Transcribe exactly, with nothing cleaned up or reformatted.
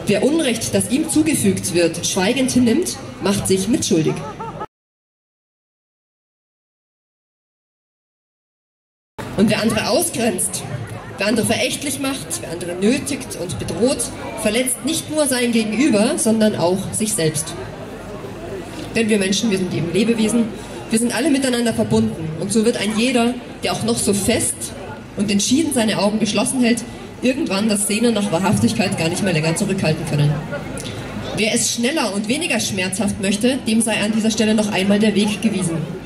Wer Unrecht, das ihm zugefügt wird, schweigend hinnimmt, macht sich mitschuldig. Und wer andere ausgrenzt, wer andere verächtlich macht, wer andere nötigt und bedroht, verletzt nicht nur sein Gegenüber, sondern auch sich selbst. Denn wir Menschen, wir sind eben Lebewesen, wir sind alle miteinander verbunden. Und so wird ein jeder, der auch noch so fest und entschieden seine Augen geschlossen hält, irgendwann das Sehnen nach Wahrhaftigkeit gar nicht mehr länger zurückhalten können. Wer es schneller und weniger schmerzhaft möchte, dem sei an dieser Stelle noch einmal der Weg gewiesen.